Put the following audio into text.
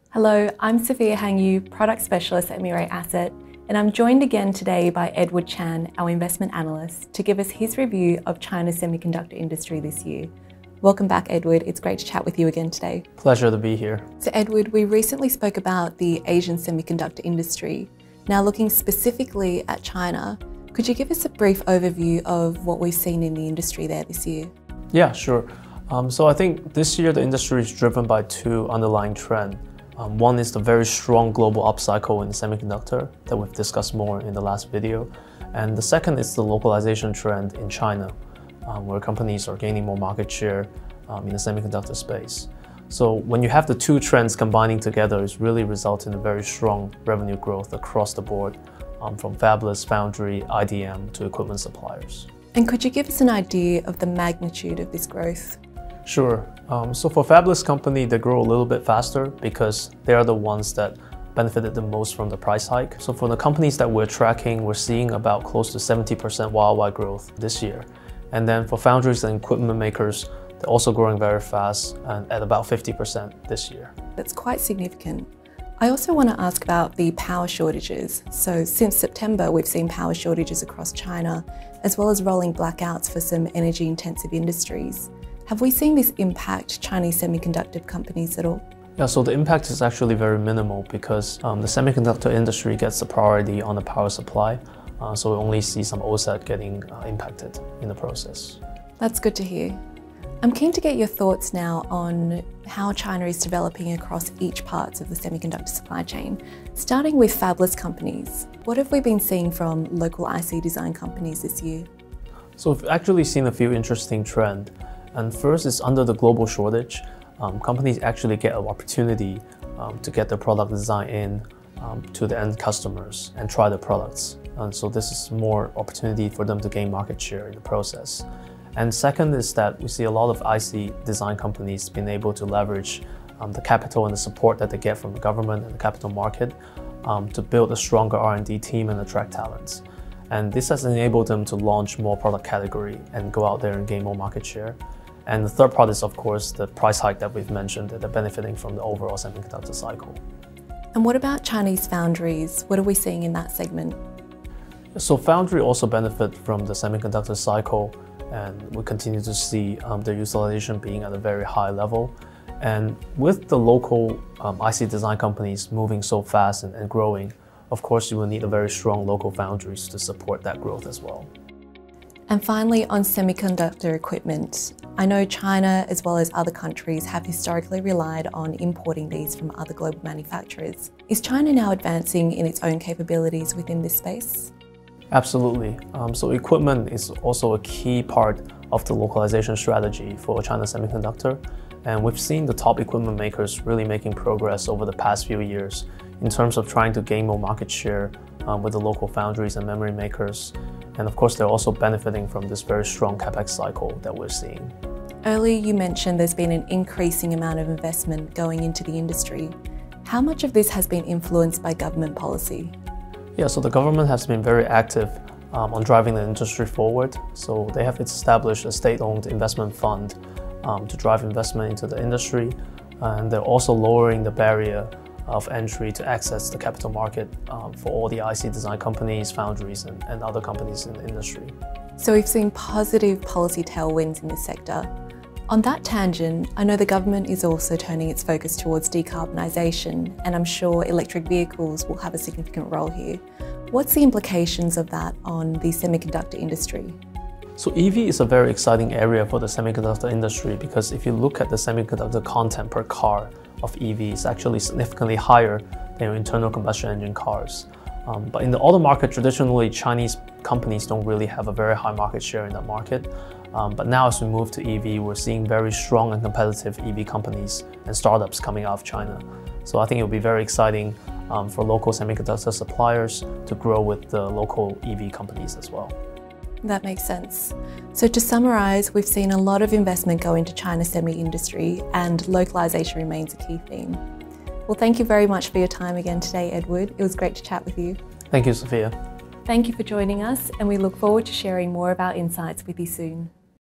Hello, I'm Sophia Hangyu, Product Specialist at Mirae Asset, and I'm joined again today by Edward Chan, our investment analyst, to give us his review of China's semiconductor industry this year. Welcome back, Edward. It's great to chat with you again today. Pleasure to be here. So Edward, we recently spoke about the Asian semiconductor industry. Now looking specifically at China, could you give us a brief overview of what we've seen in the industry there this year? Yeah, sure. So I think this year the industry is driven by two underlying trends. One is the very strong global upcycle in semiconductor that we've discussed more in the last video. And the second is the localization trend in China, where companies are gaining more market share in the semiconductor space. So when you have the two trends combining together, it's really resulting in very strong revenue growth across the board, from fabless, foundry, IDM to equipment suppliers. And could you give us an idea of the magnitude of this growth? Sure. So for fabless company, they grow a little bit faster because they are the ones that benefited the most from the price hike. So for the companies that we're tracking, we're seeing about close to 70% worldwide growth this year. And then for foundries and equipment makers, they're also growing very fast and at about 50% this year. That's quite significant. I also want to ask about the power shortages. So since September, we've seen power shortages across China, as well as rolling blackouts for some energy-intensive industries. Have we seen this impact Chinese semiconductor companies at all? Yeah, so the impact is actually very minimal because the semiconductor industry gets the priority on the power supply. So we only see some OSAT getting impacted in the process. That's good to hear. I'm keen to get your thoughts now on how China is developing across each parts of the semiconductor supply chain. Starting with fabless companies, what have we been seeing from local IC design companies this year? So we've actually seen a few interesting trends. And first is under the global shortage, companies actually get an opportunity to get their product design in to the end customers and try the products. And so this is more opportunity for them to gain market share in the process. And second is that we see a lot of IC design companies being able to leverage the capital and the support that they get from the government and the capital market to build a stronger R&D team and attract talents. And this has enabled them to launch more product category and go out there and gain more market share. And the third part is, of course, the price hike that we've mentioned, that they're benefiting from the overall semiconductor cycle. And what about Chinese foundries? What are we seeing in that segment? So foundry also benefit from the semiconductor cycle, and we continue to see their utilization being at a very high level. And with the local IC design companies moving so fast and growing, of course, you will need a very strong local foundries to support that growth as well. And finally, on semiconductor equipment, I know China, as well as other countries, have historically relied on importing these from other global manufacturers. Is China now advancing in its own capabilities within this space? Absolutely. So equipment is also a key part of the localization strategy for China Semiconductor. And we've seen the top equipment makers really making progress over the past few years in terms of trying to gain more market share with the local foundries and memory makers. And of course, they're also benefiting from this very strong CapEx cycle that we're seeing. Earlier, you mentioned there's been an increasing amount of investment going into the industry. How much of this has been influenced by government policy? Yeah, so the government has been very active on driving the industry forward. So they have established a state-owned investment fund to drive investment into the industry. And they're also lowering the barrier of entry to access the capital market for all the IC design companies, foundries, and other companies in the industry. So we've seen positive policy tailwinds in this sector. On that tangent, I know the government is also turning its focus towards decarbonisation, and I'm sure electric vehicles will have a significant role here. What's the implications of that on the semiconductor industry? So EV is a very exciting area for the semiconductor industry because if you look at the semiconductor content per car of EV, it's actually significantly higher than your internal combustion engine cars. But in the auto market, traditionally, Chinese companies don't really have a very high market share in that market. But now as we move to EV, we're seeing very strong and competitive EV companies and startups coming out of China. So I think it'll be very exciting for local semiconductor suppliers to grow with the local EV companies as well. That makes sense. So to summarise, we've seen a lot of investment go into China's semi-industry and localisation remains a key theme. Well, thank you very much for your time again today, Edward. It was great to chat with you. Thank you, Sophia. Thank you for joining us, and we look forward to sharing more of our insights with you soon.